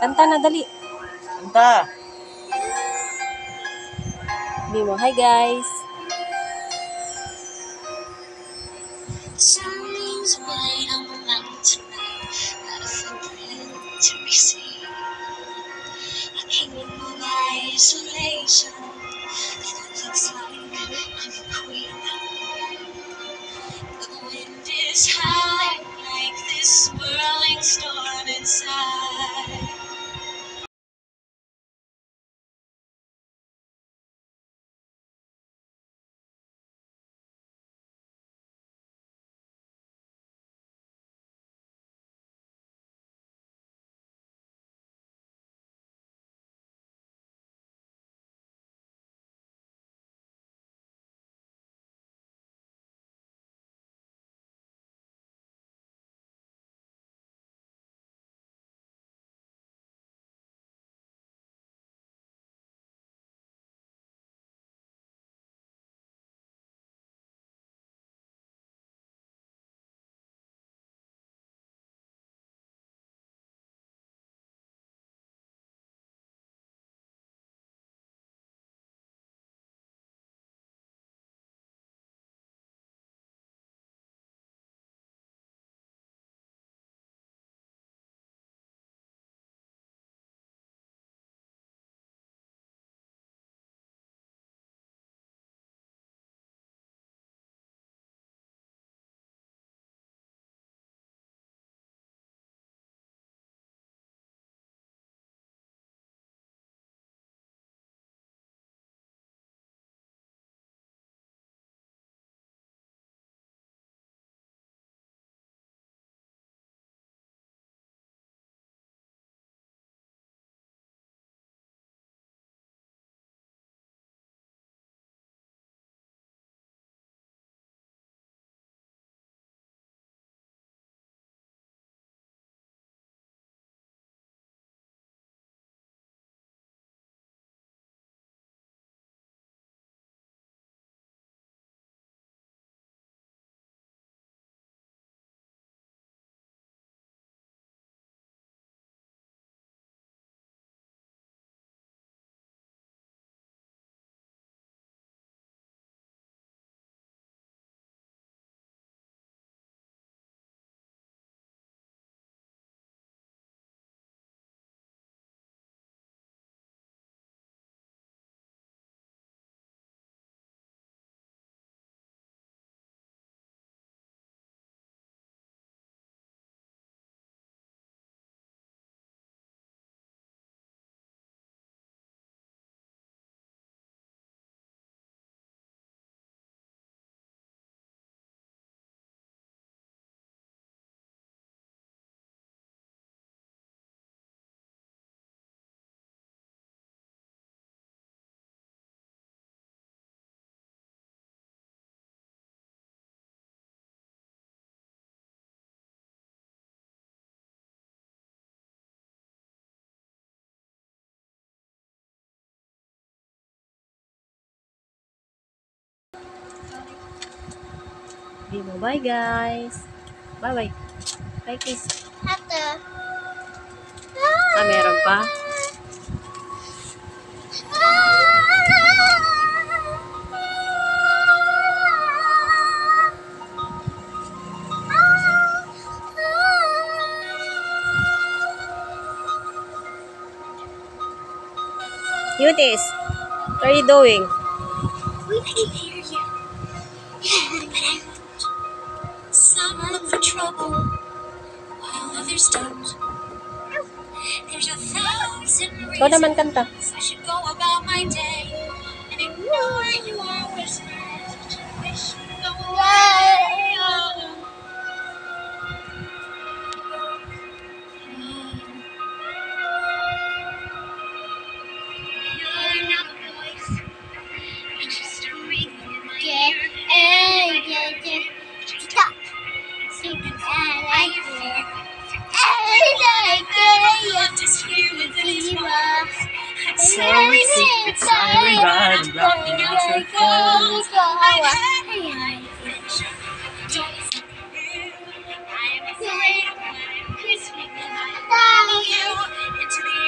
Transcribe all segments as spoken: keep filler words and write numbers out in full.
Kanta na, dali. Kanta. Sabi mo, hi guys. Something's right on the mountain tonight. Got a footprint to receive. A kingdom of isolation that looks like I'm a queen. The wind is howling like this swirling storm inside. Sabi mo, bye guys. Bye-bye. Bye kiss. After. Ah, meron pa? Cuties, what are you doing? We can hear you. Some look for trouble while others don't. There's a thousand Ikaw naman reasons kanta. I should go about my day and ignore your whispers, but you wish you'd go away. You're not a voice, you're just a ring in my ear. Hey, yeah, yeah. Stop. So good I fear. I'm just here with these walls. I'm sorry, secret siren God, I'm blocking out your calls. I had my adventure. Don't listen to you. I am afraid of when I'm whispering and I follow you into the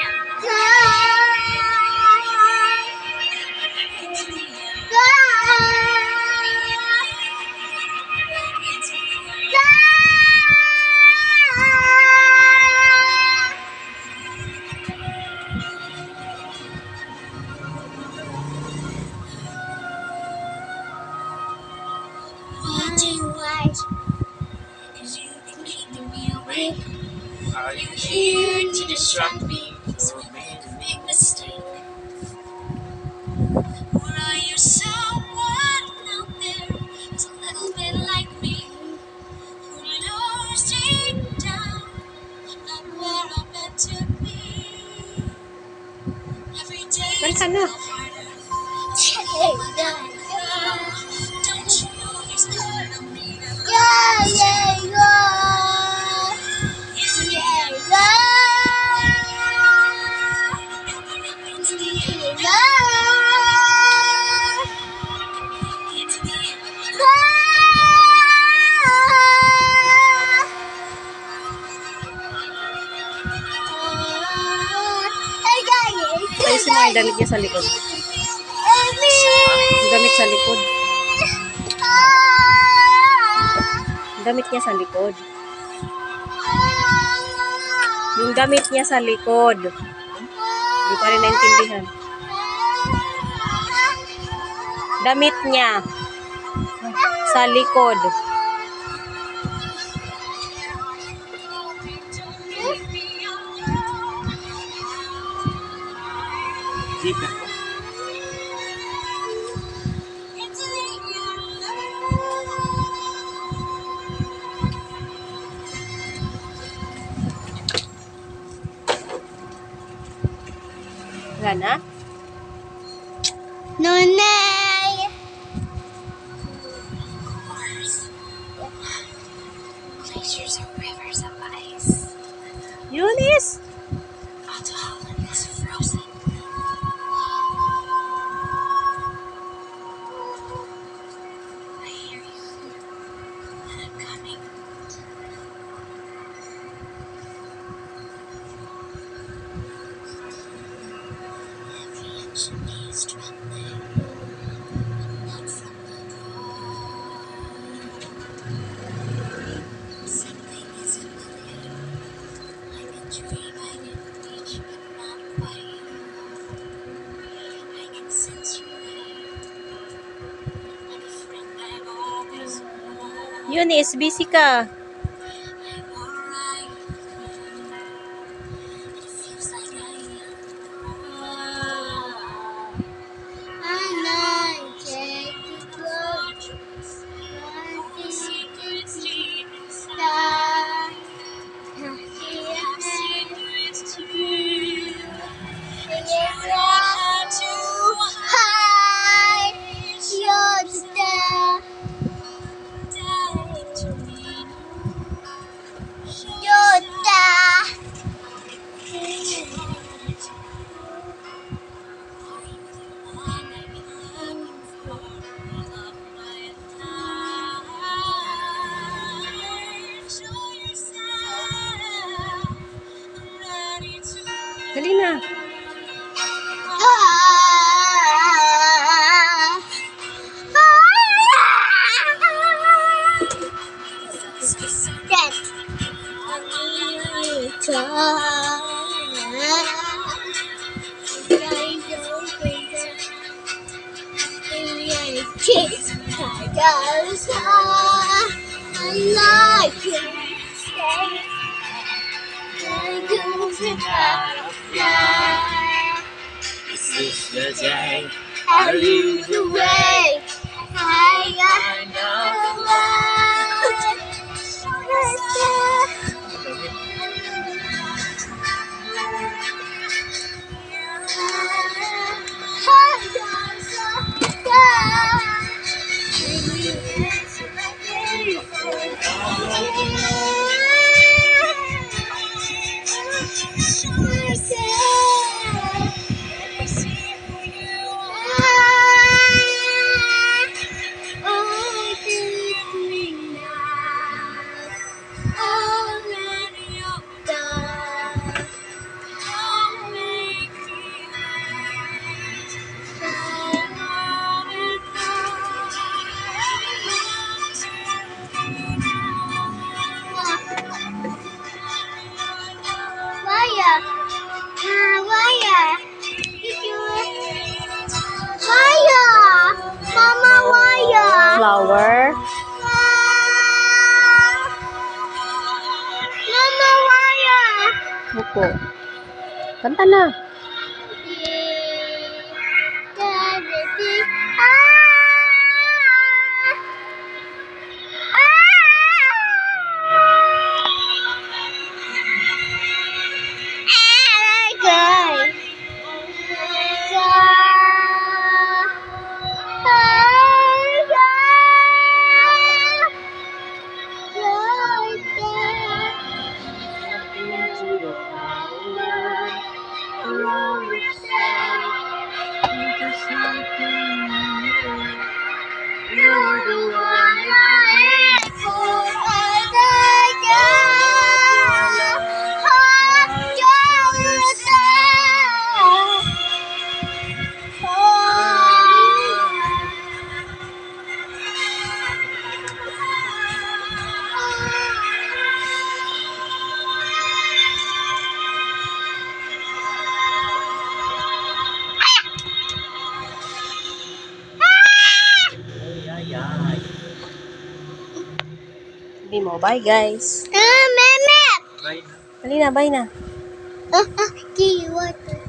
Are you here to distract me from making a big mistake? Or are you someone out there who's a little bit like me, who knows deep down not where I'm meant to be? Every day it's a little harder. Take that girl. Don't you know there's part of me that loves you? Yeah, yeah, yeah. It's the end. It's the Ayusin mo yung damit niya sa likod. Yung damit sa likod. Yung damit niya sa likod. Yung damit niya sa likod. Hindi pa rin naintindihan. Damit niya sa likod. Gana? Nonay! Glaciers are rivers of ice. Eunice! Otto Holland is frozen. I hear you, and I'm coming. Every inch of me is trembling, not from the cold. Something is in the air, like a dream I didn't reach, but not quite. I can sense you there, like a friend I've always known. Eunice, busy ka. I'm alright, it feels like I am. And I take you close, like secrets deep inside. We have secrets to keep, and you don't have to hide. You're just there, dying to me. You're there. Dali na. Kiss, I just I like you. I go to die. This is the day I lead the way. I got no one. Wire. Uh, wire. Did you... Wire. Mama, wire. Flower. Mama, wire. po. Kanta na. You're the one I live for. Sabi mo, bye guys. Ah, Meme! Dali na, bye na. Ah, ah, key water.